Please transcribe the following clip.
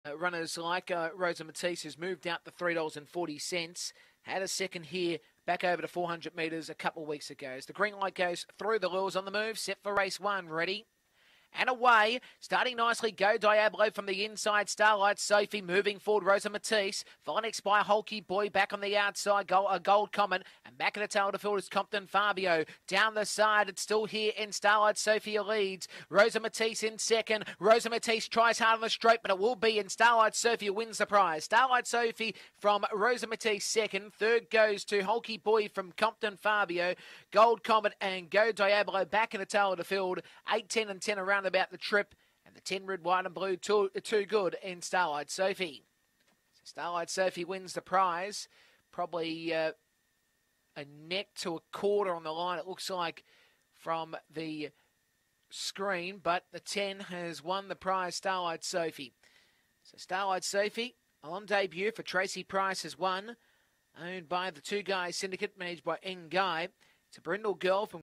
runners like Rosa Matisse, who's moved out to $3.40, had a second here back over to 400 metres a couple of weeks ago. As the green light goes through, the lures on the move, set for race one, ready and away. Starting nicely, Go Diablo from the inside. Starlight Sophie moving forward. Rosa Matisse. Phoenix by Hulky Boy back on the outside. Gold Comet. And back in the tail of the field is Compton Fabio. Down the side, it's still here in Starlight Sophie leads. Rosa Matisse in second. Rosa Matisse tries hard on the straight, but it will be in Starlight Sophie who wins the prize. Starlight Sophie from Rosa Matisse second. Third goes to Hulky Boy from Compton Fabio. Gold Comet and Go Diablo back in the tail of the field. 8, 10 and 10 around about the trip, and the 10 red, white and blue too good in Starlight Sophie. So Starlight Sophie wins the prize, probably a neck to a quarter on the line, it looks like, from the screen, but the 10 has won the prize, Starlight Sophie. So Starlight Sophie on debut for Tracy Price has won, owned by the Two Guys Syndicate, managed by N Guy. It's a Brindle girl from